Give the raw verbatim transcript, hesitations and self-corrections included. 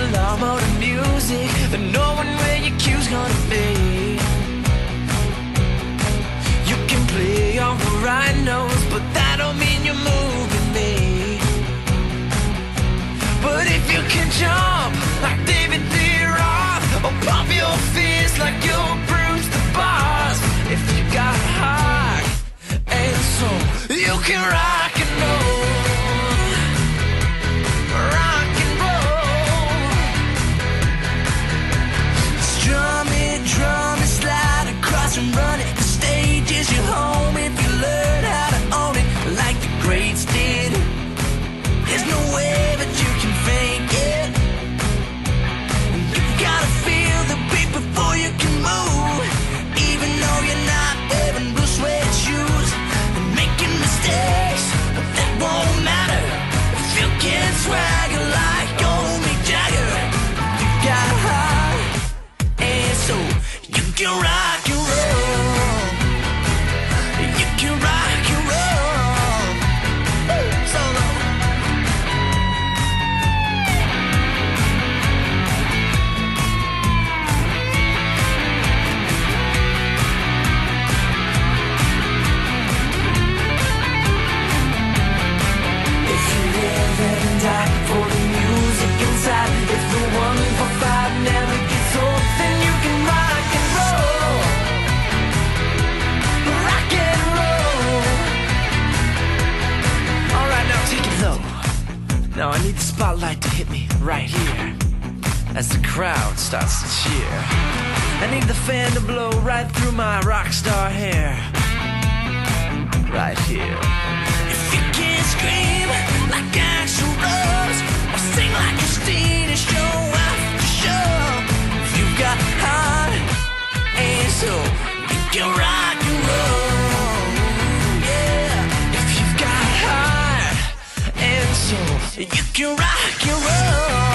love more than music, then knowing where your cue's gonna be. You can play all the right notes, but that don't mean you're moving me. But if you can jump like David Lee Roth, or pump your fist like you'll bruise the bars, if you got a heart and soul, you can rock and roll. Rock and roll. Strum it, drum it, slide across and run it. The stage is your home if you learn how to own it, like the greats did. There's no way but you can fake it. You gotta feel the beat before you can move, even though you're not wearing blue suede shoes and making mistakes. That won't matter if you can swagger like old Mick Jagger. You got heart and soul, you can rock and roll. You can rock and roll. Woo, solo. If you live and die for the music inside, if the one for five never gets old, then you can rock and roll. Rock and roll. Alright, now take it low. Now I need the spotlight to hit me right here as the crowd starts to cheer. I need the fan to blow right through my rock star hair. Right here. If you can't scream like Axl Rose, or sing like Christina, show after show, if you've got heart and soul, you can rock and roll. Yeah. If you've got heart and soul, you can rock and roll.